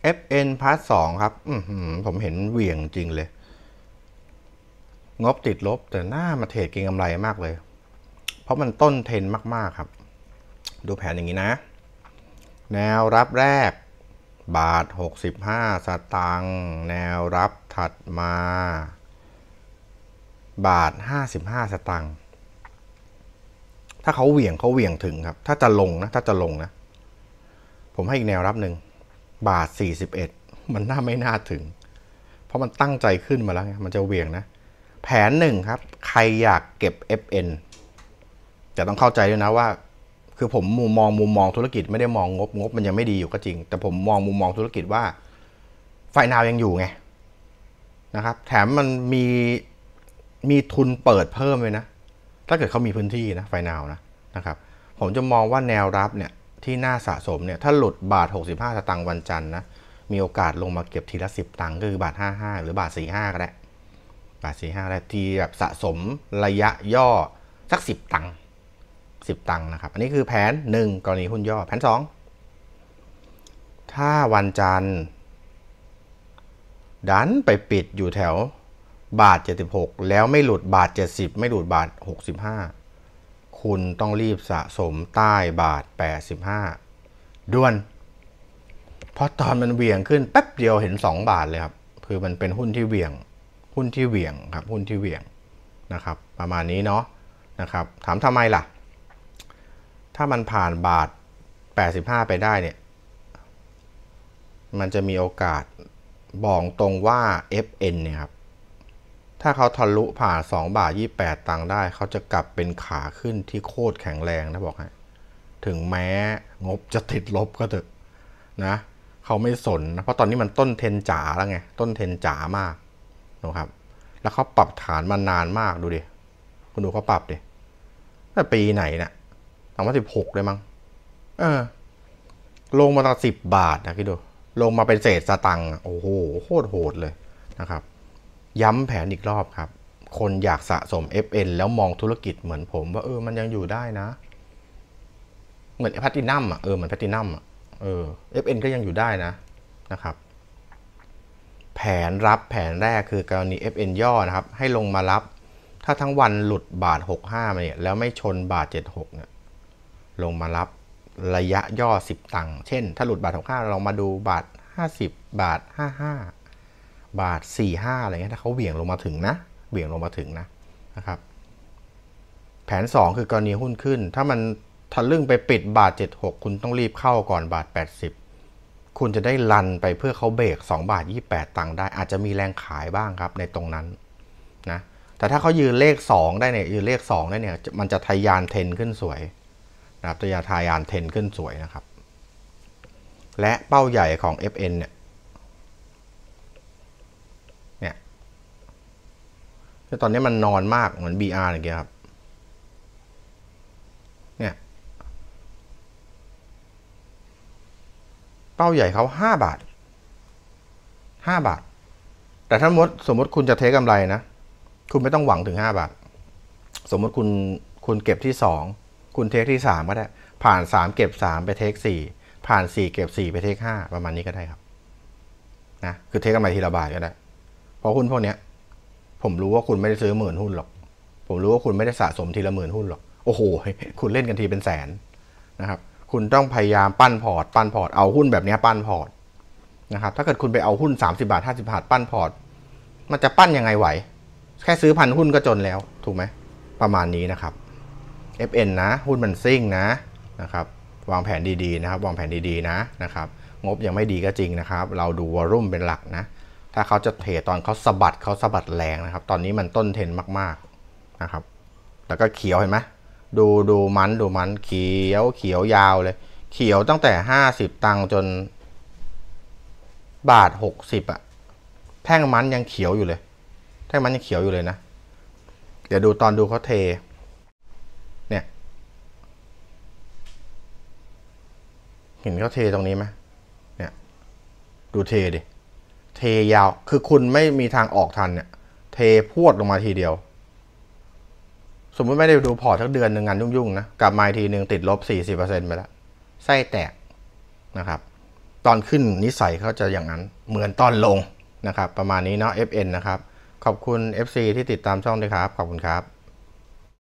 FN +2ครับผมเห็นเหวี่ยงจริงเลยงบติดลบแต่หน้ามาเทรดเก็งกำไรมากเลยเพราะมันต้นเทรนมากๆครับดูแผนอย่างนี้นะแนวรับแรกบาท65 สตางค์แนวรับถัดมาบาท55 สตางค์ถ้าเขาเหวี่ยงถึงครับถ้าจะลงนะผมให้อีกแนวรับหนึ่งบาท41มันไม่น่าถึงเพราะมันตั้งใจขึ้นมาแล้วไงมันจะเหวี่ยงนะแผนหนึ่งครับใครอยากเก็บ FN จะต้องเข้าใจด้วยนะว่าคือผมมุมมองธุรกิจไม่ได้มองงบมันยังไม่ดีอยู่ก็จริงแต่ผมมองมุมมองธุรกิจว่าไฟนาวยังอยู่ไงนะครับแถมมันมีทุนเปิดเพิ่มเลยนะถ้าเกิดเขามีพื้นที่นะไฟนาวนะครับผมจะมองว่าแนวรับเนี่ยที่น่าสะสมเนี่ยถ้าหลุดบาท65 สตางค์วันจันทร์นะมีโอกาสลงมาเก็บทีละ10 ตังค์ก็คือบาท55หรือบาท45ก็ได้บาท45ได้ทีแบบสะสมระยะย่อสัก10 ตังค์นะครับอันนี้คือแผน1กรณีหุ้นย่อแผน2ถ้าวันจันทร์ดันไปปิดอยู่แถวบาท76แล้วไม่หลุดบาท70ไม่หลุดบาท65คุณต้องรีบสะสมใต้บาท85ด่วนเพราะตอนมันเหวี่ยงขึ้นแป๊บเดียวเห็น2 บาทเลยครับคือมันเป็นหุ้นที่เหวี่ยงครับหุ้นที่เหวี่ยงนะครับประมาณนี้เนาะนะครับถามทำไมล่ะถ้ามันผ่านบาท85ไปได้เนี่ยมันจะมีโอกาสบอกตรงว่า FN เนี่ยครับถ้าเขาทะลุผ่าน2 บาท 28 ตังค์ได้เขาจะกลับเป็นขาขึ้นที่โคตรแข็งแรงนะบอกให้ถึงแม้งบจะติดลบก็เถอะนะเขาไม่สนนะเพราะตอนนี้มันต้นเทนจ๋าแล้วไงต้นเทนจ๋ามากนะครับแล้วเขาปรับฐานมานานมากดูดิคุณดูเขาปรับดิตั้งปีไหนเนี่ย2016เลยมั้งลงมาตั้ง10 บาทนะคิดดูลงมาเป็นเศษสตังค์โอ้โหโคตรโหดเลยนะครับย้ำแผนอีกรอบครับคนอยากสะสม FN แล้วมองธุรกิจเหมือนผมว่ามันยังอยู่ได้นะเหมือนแพลตินัมเหมือนแพลตินัมFN ก็ยังอยู่ได้นะครับแผนแรกคือกรณี FN ย่อนะครับให้ลงมารับถ้าทั้งวันหลุดบาท65มาเนี่ยแล้วไม่ชนบาท76เนี่ยลงมารับระยะย่อ10 ตังค์เช่นถ้าหลุดบาท65เรามาดูบาท50บาท55บาท45อะไรเงี้ยถ้าเขาเหวี่ยงลงมาถึงนะครับแผน2คือกรณีหุ้นขึ้นถ้ามันทะลึ่งไปปิดบาท76คุณต้องรีบเข้าก่อนบาท80คุณจะได้รันไปเพื่อเขาเบรก2 บาท 28 ตังค์ได้อาจจะมีแรงขายบ้างครับในตรงนั้นนะแต่ถ้าเขายืนเลข2ได้เนี่ยมันจะทะยานเทรนขึ้นสวยนะครับจะทะยานเทรนขึ้นสวยนะครับและเป้าใหญ่ของ FN เนี่ยตอนนี้มันนอนมากเหมือน BR อย่างเงี้ยครับเนี่ยเป้าใหญ่เขา5 บาทแต่ถ้าสมมติคุณจะเทคกำไรนะคุณไม่ต้องหวังถึง5 บาทสมมติคุณเก็บที่2คุณเทคที่3ก็ได้ผ่าน3เก็บ3ไปเทค4ผ่าน4เก็บ4ไปเทค5ประมาณนี้ก็ได้ครับนะคือเทคกำไรทีละบาทก็ได้เพราะหุ้นพวกนี้ผมรู้ว่าคุณไม่ได้ซื้อ10,000 หุ้นหรอกผมรู้ว่าคุณไม่ได้สะสมทีละ10,000 หุ้นหรอกโอ้โหคุณเล่นกันทีเป็นแสนนะครับคุณต้องพยายามปั้นพอร์ตเอาหุ้นแบบนี้ปั้นพอร์ตนะครับถ้าเกิดคุณไปเอาหุ้น30 บาท50 บาทปั้นพอร์ตมันจะปั้นยังไงไหวแค่ซื้อ1,000 หุ้นก็จนแล้วถูกไหมประมาณนี้นะครับ FN นะหุ้นมันซิ่งนะครับวางแผนดีๆนะครับวางแผนดีๆนะครับงบยังไม่ดีก็จริงนะครับเราดูวอลุ่มเป็นหลักนะถ้าเขาจะเทตอนเขาสะบัดแรงนะครับตอนนี้มันต้นเทนมากๆนะครับแล้วก็เขียวเห็นไหมดูมันเขียวยาวเลยเขียวตั้งแต่50 ตังค์จนบาท60แท่งมันยังเขียวอยู่เลยนะเดี๋ยวดูตอนดูเขาเทเนี่ยเห็นเขาเทตรงนี้ไหมเนี่ยดูเทดิเทยาวคือคุณไม่มีทางออกทันเนี่ยเทพรวดลงมาทีเดียวสมมติไม่ได้ดูพอร์ตทั้งเดือนหนึ่งงานยุ่งๆนะกลับมาทีนึงติดลบ 40% ไปแล้วไส้แตกนะครับตอนขึ้นนิสัยเขาจะอย่างนั้นเหมือนตอนลงนะครับประมาณนี้เนาะ FN นะครับขอบคุณ FC ที่ติดตามช่องด้วยครับขอบคุณครับ